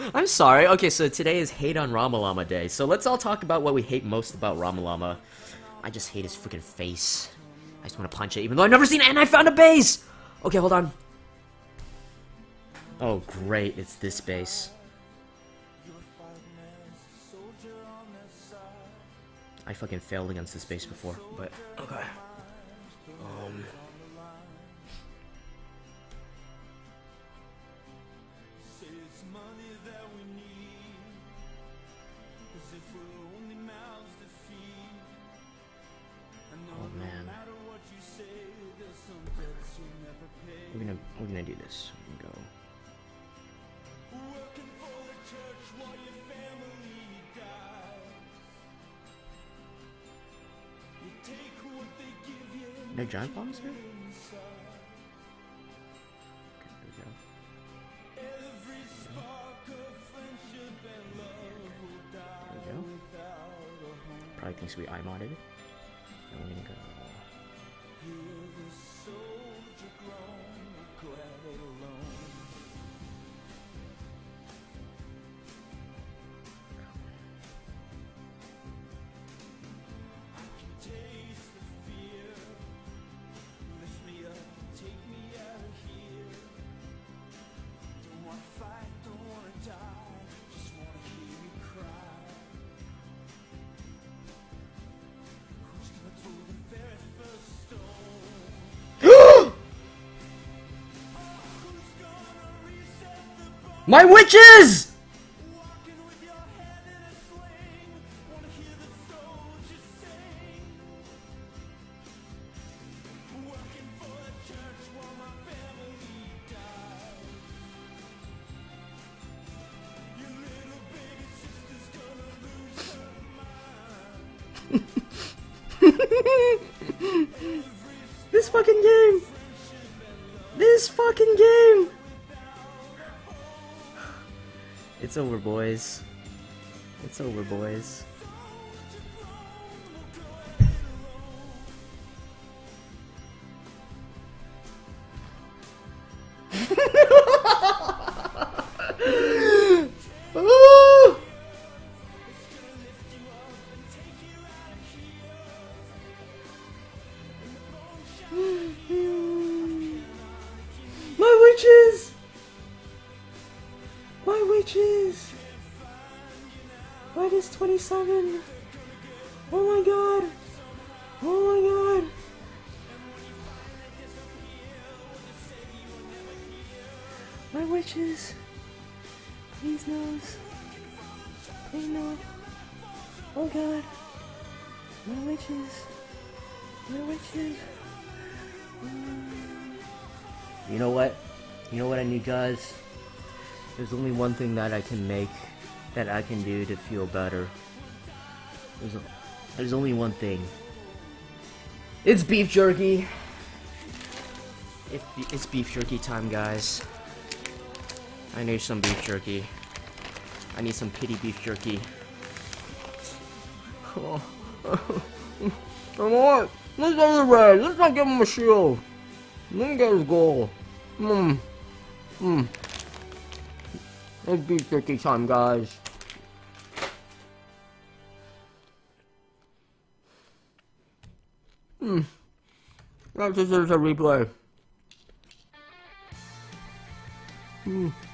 I'm sorry. Okay, so today is Hate on Ramalama Day. So let's all talk about what we hate most about Ramalama. I just hate his freaking face. I just want to punch it, even though I've never seen it, and I found a base! Okay, hold on. Oh, great. It's this base. I fucking failed against this base before, but okay. Oh man. We're gonna do this. We're gonna go. No giant bombs here? Okay, there we go. There we go. Probably thinks we I-modded. And we're gonna go. My witches! This fucking game! This fucking game! It's over, boys. It's over, boys. My witches! My witches! Why is 27? Oh my god! Oh my god! My witches! Please no! Please no! Oh god! My witches! My witches! You know what? You know what I need, guys? There's only one thing that I can make, that I can do to feel better. There's only one thing. It's beef jerky! It's beef jerky time, guys. I need some beef jerky. I need some pity beef jerky. Come on! Let's go to the red! Let's not give him a shield! Let me get his goal. It's beef jerky time, guys. That deserves a replay.